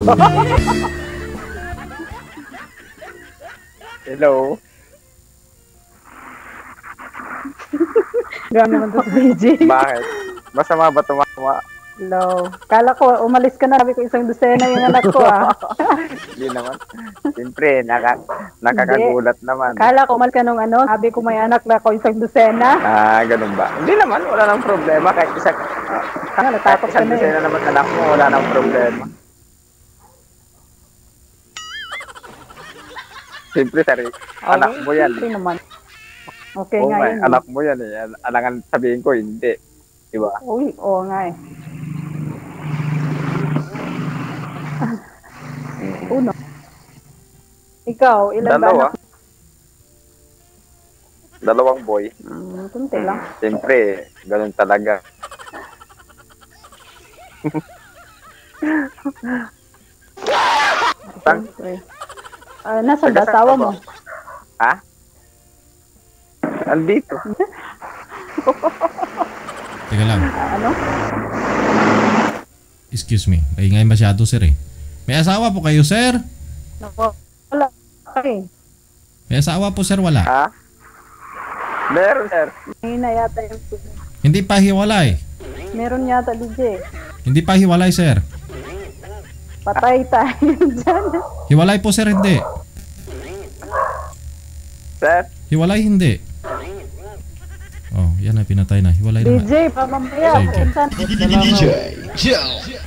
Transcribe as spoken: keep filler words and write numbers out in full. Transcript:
Hello? Gano'n naman to si B J. Bakit? Masama ba tumawa? Hello. Kala ko, umalis ka na. Sabi ko isang dosena yung anak ko ah. Hindi naman. Siyempre, naka, nakakagulat naman. Kala ko, umalis ka nung ano. Sabi ko may anak na ako isang dosena. Ah, ganun ba? Hindi naman, wala nang problema. Kahit isa, Ah, natakot ka isang na eh. dosena naman anak mo, wala nang problema. Siyempre, sari, anak mo yan. Siyempre naman. Okay Oo nga nga, yun. anak mo yan eh. Alangan sabihin ko, hindi. Diba? Uy, oo nga eh. Uno. Ikaw, ilan Dalawa. ba? Dalawang boy. Hmm, kunti lang. Siyempre, ganun talaga. Tang, Siyempre. Ah, nasa ba Taga- asawa mo? ha? Andito. Teka lang. Ah, ano? Excuse me. Maingay masyado, sir eh. May asawa po kayo, sir? Naku, wala. Okay. May asawa po, sir, wala. Ha? Meron, sir. May na yata yung... Hindi pa hiwalay. Meron yata, D J. Hindi pa hiwalay, sir. Patay tayo dyan. Hiwalay po, sir, hindi. Sir? Hiwalay, hindi. Oh, yan na, pinatay na. Hiwalay D na. J, pamamaya. Sige. Kung saan- D J Joe.